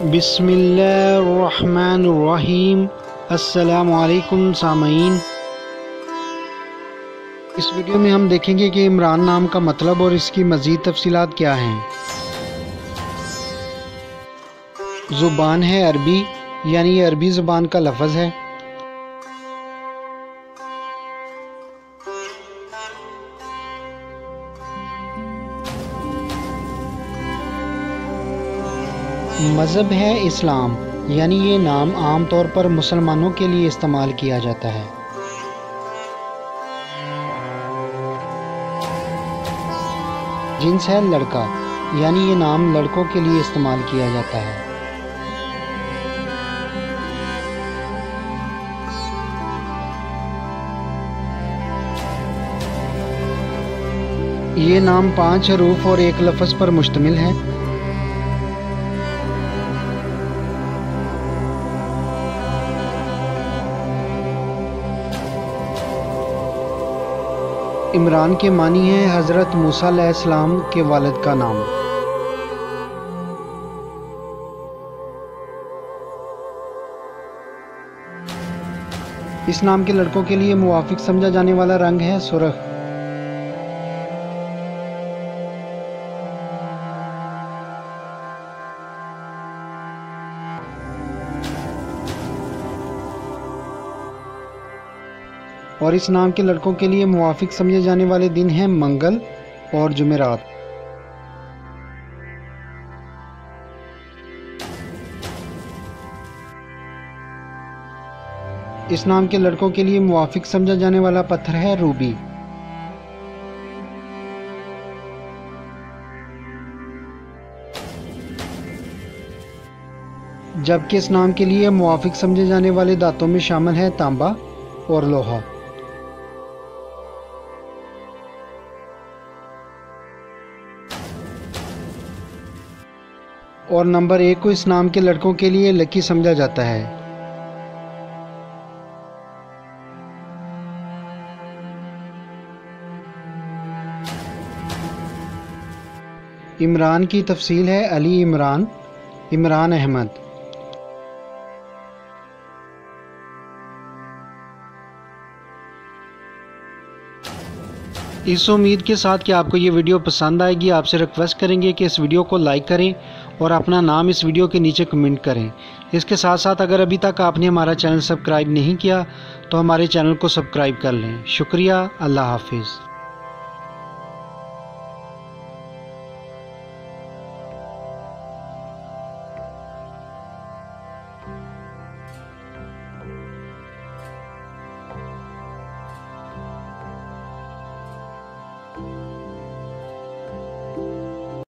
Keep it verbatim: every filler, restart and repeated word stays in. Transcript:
बिस्मिल्लाहिर्रहमानिर्रहीम। अस्सलामुअलैकुम सामईन। इस वीडियो में हम देखेंगे कि इमरान नाम का मतलब और इसकी मज़ीद तफसीलात क्या हैं। ज़ुबान है अरबी, यानी ये अरबी ज़ुबान का लफ्ज़ है। मज़हब है इस्लाम, यानी ये नाम आम तौर पर मुसलमानों के लिए इस्तेमाल किया जाता है। जिन्स है लड़का, यानी ये नाम लड़कों के लिए इस्तेमाल किया जाता है। ये नाम पांच हरूफ और एक लफ्ज़ पर मुश्तमिल है। इमरान के मानी है हज़रत मूसा अलैहिस्सलाम के वालिद का नाम। इस नाम के लड़कों के लिए मुवाफिक समझा जाने वाला रंग है सुर्ख। और इस नाम के लड़कों के लिए मुवाफिक समझे जाने वाले दिन हैं मंगल और जुमेरात। इस नाम के लड़कों के लिए मुवाफिक समझा जाने वाला पत्थर है रूबी। जबकि इस नाम के लिए मुवाफिक समझे जाने वाले धातों में शामिल है तांबा और लोहा। और नंबर एक को इस नाम के लड़कों के लिए लकी समझा जाता है। इमरान की तफसील है अली इमरान, इमरान अहमद। इस उम्मीद के साथ कि आपको ये वीडियो पसंद आएगी, आपसे रिक्वेस्ट करेंगे कि इस वीडियो को लाइक करें और अपना नाम इस वीडियो के नीचे कमेंट करें। इसके साथ साथ अगर अभी तक आपने हमारा चैनल सब्सक्राइब नहीं किया तो हमारे चैनल को सब्सक्राइब कर लें। शुक्रिया। अल्लाह हाफिज़।